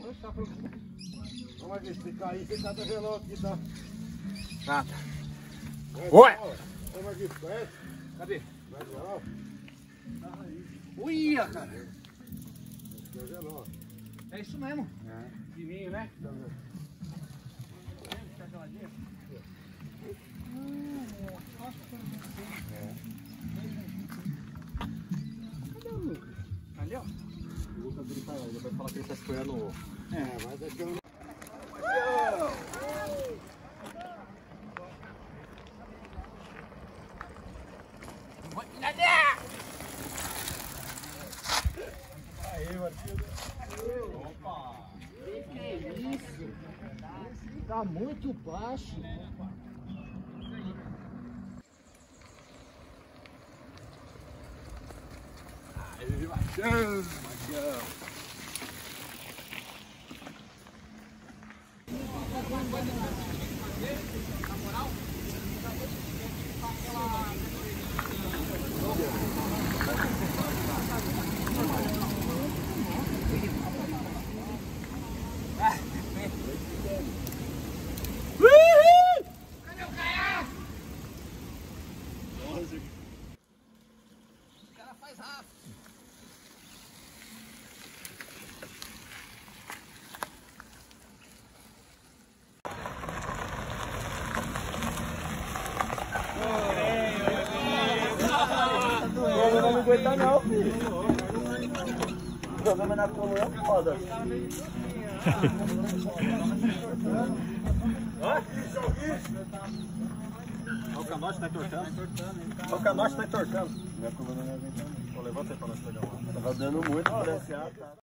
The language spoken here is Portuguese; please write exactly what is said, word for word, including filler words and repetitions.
Vamos aqui, se cair, você cata relógio aqui, tá? Cata. Oi! Vamos aqui, conhece? Cadê? Vai ver lá. Uia, cara. Esse é o relógio. É isso mesmo. É. Fininho, né? Tá vendo? Cadê o Lucas? Ali, ó. O Lucas ele, tá, ele vai falar que ele tá esperando o... É, mas aqui eu não... Aí, Marquinhos. Opa! Que é isso? Tá muito baixo. Aí, Machão! Machão! O cara faz rápido. Eu não vou aguentar não, filho. O problema na coluna é foda. Olha o canote tá entortando. O canote tá entortando. Minha coluna não aguenta. Pô, levanta aí pra nós pegar uma. Tava dando muito, né?